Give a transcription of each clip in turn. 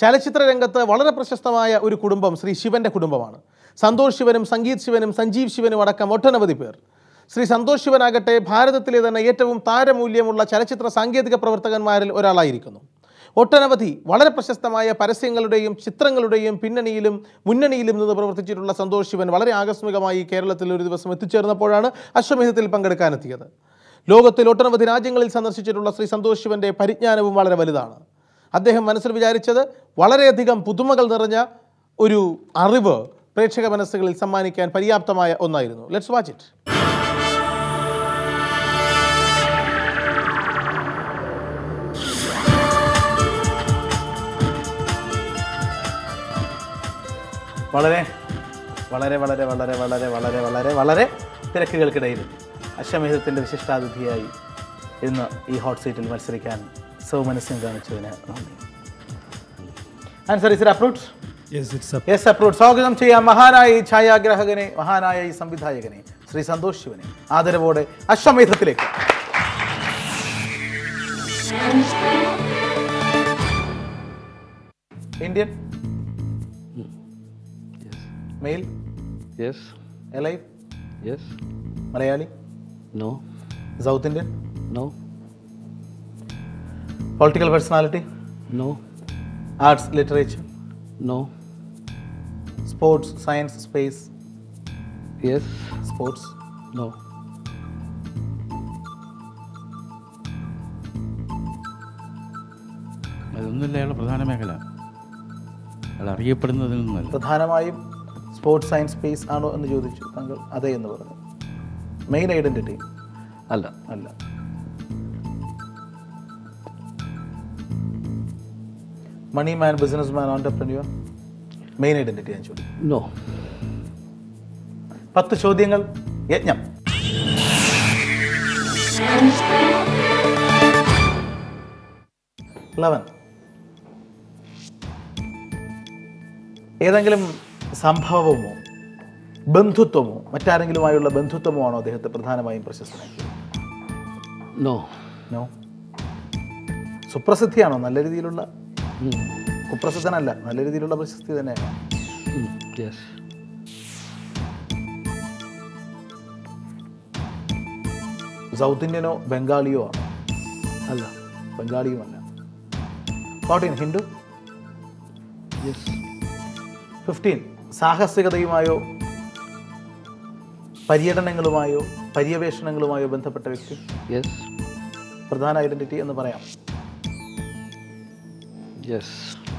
ചലച്ചിത്ര രംഗത്ത് വളരെ പ്രശസ്തമായ ഒരു കുടുംബം ശ്രീ ശിവന്റെ കുടുംബമാണ്. സന്തോഷ് ശിവനും സംഗീത് ശിവനും സഞ്ജീവ് ശിവനും അടക്കം ഒട്ടനവധി പേർ. ശ്രീ സന്തോഷ് ശിവനാകട്ടെ ഭാരതത്തിലെ തന്നെ ഏറ്റവും താരമൂല്യമുള്ള ചലച്ചിത്ര സാങ്കേതിക പ്രവർത്തകന്മാരിൽ ഒരാളായിരിക്കുന്നു. ഒട്ടനവധി വളരെ പ്രശസ്തമായ പരസ്യങ്ങളുടെയും ചിത്രങ്ങളുടെയും പിന്നണിയിലും മുന്നണിയിലും നിന്ന് പ്രവർത്തിച്ചിട്ടുള്ള സന്തോഷ് ശിവൻ വളരെ ആകസ്മികമായി കേരളത്തിൽ ഒരു ദിവസം എത്തിച്ചേർന്നപ്പോഴാണ് അശ്വമേധത്തിൽ പങ്കെടുക്കാനെത്തിയത്. ലോകത്തിൽ ഒട്ടനവധി രാജ്യങ്ങളിൽ സന്ദർശിച്ചിട്ടുള്ള ശ്രീ സന്തോഷ് ശിവന്റെ പരിജ്ഞാനവും വളരെ വലുതാണ്. അദ്ദേഹം മനസ്സിൽ വിചാരിച്ചത് വളരെയധികം പുതുമകൾ നിറഞ്ഞ ഒരു അറിവ് പ്രേക്ഷക മനസ്സുകളിൽ സമ്മാനിക്കാൻ പര്യാപ്തമായ ഒന്നായിരുന്നു. Let's watch it. വളരെ വളരെ വളരെ വളരെ വളരെ വളരെ വളരെ വളരെ തിരക്കുകൾക്കിടയിൽ അശ്വമേധത്തിൻ്റെ വിശിഷ്ടാതിഥിയായി ഇന്ന് ഈ ഹോട്ട് സീറ്റിൽ മത്സരിക്കാൻ സൗമനസ്യം കാണിച്ചതിന് നന്ദി. Answer is approved? Yes approved. സ്വാഗതം ചെയ്യാം മഹാനായ ഈ ഛായാഗ്രാഹകനെ, മഹാനായ ഈ സംവിധായകനെ, ശ്രീ സന്തോഷ് ശിവനെ ആദരവോടെ അശ്വമേധത്തിലേക്ക്. Indian? Male? Yes. Alive? Yes. Malayali? No. South Indian? No. Political personality? No. Arts literature? No. Sports science space? Yes. Sports? No. അതൊന്നുമില്ല അയാളുടെ പ്രധാന മേഖല. അയാൾ അറിയപ്പെടുന്നതിൽ നിന്നല്ല. പ്രധാനമായും സ്പോർട്സ് സയൻസ് സ്പേസ് ആണോ എന്ന് ചോദിച്ചു താങ്കൾ. അതെ എന്ന് പറഞ്ഞു. Main identity? അല്ല. അല്ല. Money man, business man, entrepreneur? Main identity ഞാൻ ചോദിച്ചു. നോ. 10 ചോദ്യങ്ങൾ യജ്ഞം. ഏതെങ്കിലും സംഭവമോ ബന്ധുത്വമോ മറ്റാരെങ്കിലുമായുള്ള ബന്ധുത്വമോ ആണോ അദ്ദേഹത്തെ പ്രധാനമായും പ്രശസ്തനാക്കിയത്? നോ. നോ. സുപ്രസിദ്ധിയാണോ? നല്ല രീതിയിലുള്ള കുപ്രസിദ്ധനല്ല, നല്ല രീതിയിലുള്ള പ്രശസ്തി തന്നെയാണ്. യെസ്. സൗത്ത് ഇന്ത്യനോ ബംഗാളിയോ ആണോ? അല്ല. ബംഗാളിയുമല്ല. 14 ഹിന്ദു? യെസ്. 15 സാഹസികതയുമായോ പര്യടനങ്ങളുമായോ പര്യവേഷണങ്ങളുമായോ ബന്ധപ്പെട്ട വ്യക്തി? യെസ്. പ്രധാന ഐഡന്റിറ്റി എന്ന് പറയാം. യെസ്.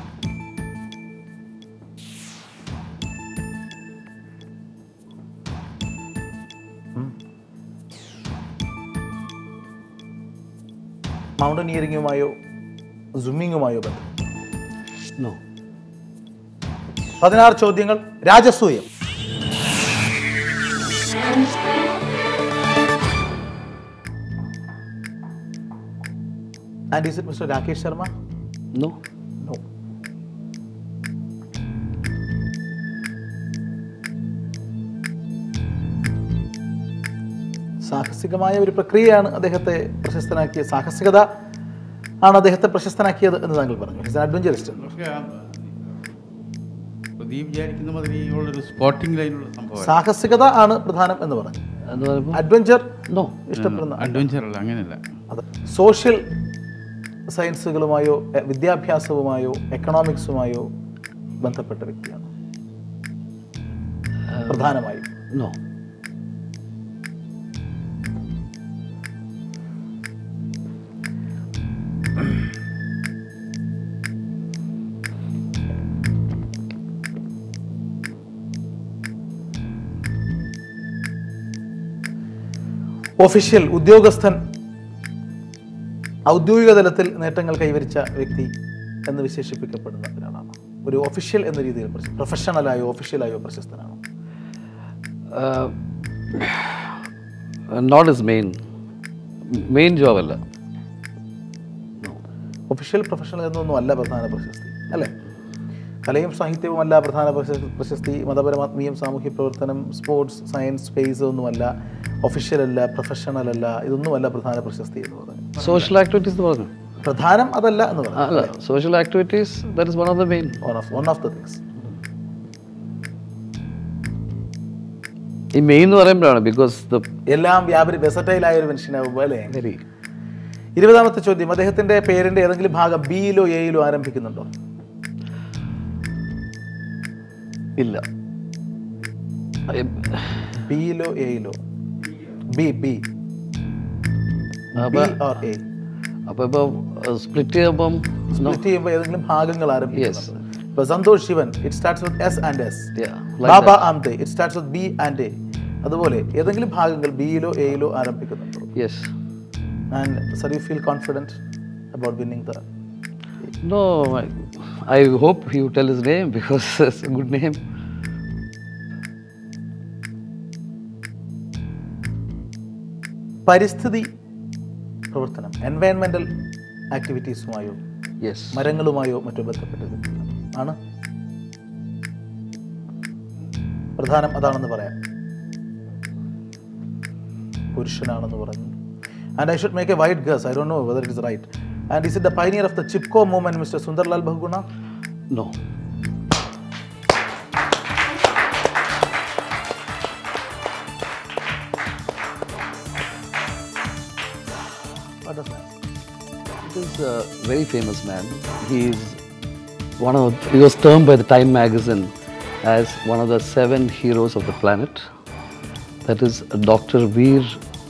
മൗണ്ടനിയറിംഗുമായോ സ്വിമ്മിങ്ങുമായോ ബന്ധം? നോ. 16 ചോദ്യങ്ങൾ. രാജസൂയം? And is it Mr. Rakesh Sharma? No. No. സാഹസികമായ ഒരു പ്രക്രിയയാണ് അദ്ദേഹത്തെ പ്രശസ്തനാക്കിയത്. സാഹസികത ആണ് അദ്ദേഹത്തെ പ്രശസ്തനാക്കിയത് എന്ന് താങ്കൾ പറഞ്ഞു. ഹിസ് അഡ്വഞ്ചറിസ്റ്റ്. പ്രദീപ് വിചാരിക്കുന്ന മാതിരിയുള്ളൊരു സ്പോർട്ടിംഗ് ലൈനുള്ള സംഭവം. സാഹസികത ആണ് പ്രധാനം എന്ന് പറഞ്ഞു. എന്ന് പറയുമ്പോൾ അഡ്വഞ്ചർ നോ. ഇഷ്ടപ്പെടുന്ന അഡ്വഞ്ചർ അല്ല, അങ്ങനെയല്ല. അതെ. സോഷ്യൽ സയൻസുകളുമായോ വിദ്യാഭ്യാസവുമായോ എക്കണോമിക്സുമായോ ബന്ധപ്പെട്ട വ്യക്തിയാണ് പ്രധാനമായും? നോ. ഒഫീഷ്യൽ ഉദ്യോഗസ്ഥൻ, ഔദ്യോഗിക തലത്തിൽ നേട്ടങ്ങൾ കൈവരിച്ച വ്യക്തി എന്ന് വിശേഷിപ്പിക്കപ്പെടുന്ന ഒരാളാണ്. ഒരു ഒഫീഷ്യൽ എന്ന രീതിയിൽ പ്രൊഫഷണലായോ ഒഫീഷ്യലായോ പ്രശസ്തനാണോ? നോട്ട് ഇസ് മെയിൻ ജോബ് അല്ല. ഒഫീഷ്യൽ പ്രൊഫഷണൽ എന്നൊന്നും അല്ല പ്രധാന പ്രശസ്തി, അല്ലേ? കലയും സാഹിത്യവും അല്ല പ്രധാന പ്രശസ്തി. മതപരമാത്മീയം, സാമൂഹ്യ പ്രവർത്തനം, സ്പോർട്സ് സയൻസ് സ്പേസ് ഒന്നുമല്ല. ഒഫീഷ്യൽ അല്ല, പ്രൊഫഷണൽ അല്ല, ഇതൊന്നുമല്ല പ്രധാന പ്രശസ്തി എന്ന് പറയുന്നത്. സോഷ്യൽ ആക്ടിവിറ്റീസ് പറഞ്ഞു. പ്രധാനം അതല്ല എന്ന് പറഞ്ഞു. അല്ല, social activities that is one of the main. One of the things. ഈ മെയിൻ എന്ന് പറയുമ്പോഴാണ് ബിക്കോസ് ദ എല്ലാം വ്യാപരി വെസറ്റൈൽ ആയ ഒരു മനുഷ്യനാവുമ്പോൾ അല്ലേ. വെരി 20ാമത്തെ ചോദ്യം, അദ്ദേഹത്തിന്റെ പേരിന്റെ ഏതെങ്കിലും ഭാഗം ബിയിലോ എയിലോ ആരംഭിക്കുന്നുണ്ടോ? ഇല്ല. ബിയിലോ എയിലോ? B B or A? അപ്പൊ ഇപ്പൊ സ്പ്ലിറ്റ് ചെയ്യുമ്പം സ്പ്ലിറ്റ് ചെയ്യുമ്പോൾ ഏതെങ്കിലും ഭാഗങ്ങൾ ആരംഭിക്കുന്നുണ്ടോ? ഇപ്പൊ Santosh Sivan, it starts with S and S. Baba Amte, it starts with B and A. അതുപോലെ ഏതെങ്കിലും ഭാഗങ്ങൾ ബിയിലോ എയിലോ ആരംഭിക്കുന്നുണ്ടോ? Yes. And sir, you feel confident about winning the? No, I hope you tell his name because it's a good name. പരിസ്ഥിതി പ്രവർത്തനം, എൻവയൺമെന്റൽ ആക്ടിവിറ്റീസുമായോ yes, മരങ്ങളുമായോ മറ്റോ ബന്ധപ്പെട്ടത് ആണ്? പ്രധാനം അതാണെന്ന് പറയാം. പുരുഷനാണെന്ന് പറഞ്ഞു. And I should make a wide guess. I don't know whether it is right. And is it the pioneer of the Chipko movement, Mr. Sundarlal Bahuguna? no. What does that? It is a very famous man. He was termed by the Time magazine as one of the 7 heroes of the planet. That is Dr. Veer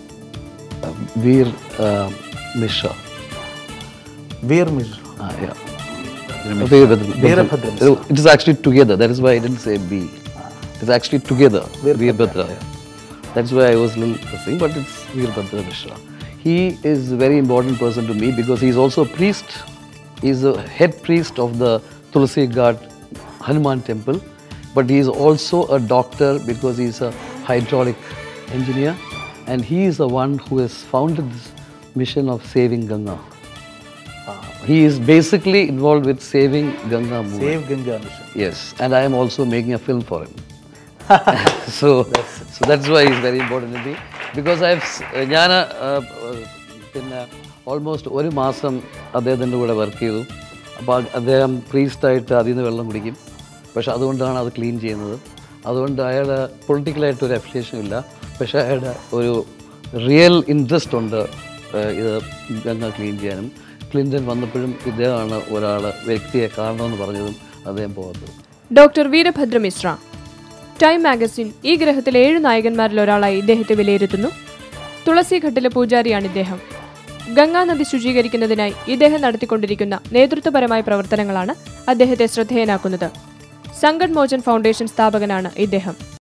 Mishra. Veer Mishra. Yeah. Veerbhadra. It is actually together. That is why I didn't say B. It is actually together. Veerbhadra. That's why I was a little saying, but it's Veerbhadra Mishra. He is a very important person to me because he is also a priest. He is a head priest of the Tulsi Ghat Hanuman temple, but he is also a doctor because he is a hydraulic engineer. And he is the one who has founded this mission of saving Ganga. He is basically involved with saving Ganga movement. Save Ganga mission. Yes, and I am also making a film for him. so that's why he's very important to me because ഞാൻ പിന്നെ almost 1 മാസം അദ്ദേഹത്തിൻ്റെ കൂടെ work ചെയ്തു. അപ്പോൾ അദ്ദേഹം പ്രീസ്റ്റായിട്ട് അതിൽ നിന്ന് വെള്ളം കുടിക്കും. പക്ഷെ അതുകൊണ്ടാണ് അത് ക്ലീൻ ചെയ്യുന്നത്. അതുകൊണ്ട് അയാളുടെ പൊളിറ്റിക്കലായിട്ടൊരു അഫിലിയേഷൻ ഇല്ല. പക്ഷേ അയാളുടെ ഒരു റിയൽ ഇൻട്രസ്റ്റ് ഉണ്ട് ഇത് ഗംഗ ക്ലീൻ ചെയ്യാനും. ക്ലിൻ്റൺ വന്നപ്പോഴും ഇദ്ദേഹമാണ് വ്യക്തിയെ കാണണമെന്ന് പറഞ്ഞതും അദ്ദേഹം പോകാത്തത്. Doctor Veerabhadra Mishra. Time magazine ഈ ഗ്രഹത്തിലെ 7 നായകന്മാരിൽ ഒരാളായി ഇദ്ദേഹത്തെ വിലയിരുത്തുന്നു. തുളസിഘട്ടിലെ പൂജാരിയാണ് ഇദ്ദേഹം. ഗംഗാനദി ശുചീകരിക്കുന്നതിനായി ഇദ്ദേഹം നടത്തിക്കൊണ്ടിരിക്കുന്ന നേതൃത്വപരമായ പ്രവർത്തനങ്ങളാണ് അദ്ദേഹത്തെ ശ്രദ്ധേയനാക്കുന്നത്. സംഗഡ് മോചൻ ഫൗണ്ടേഷൻ സ്ഥാപകനാണ് ഇദ്ദേഹം.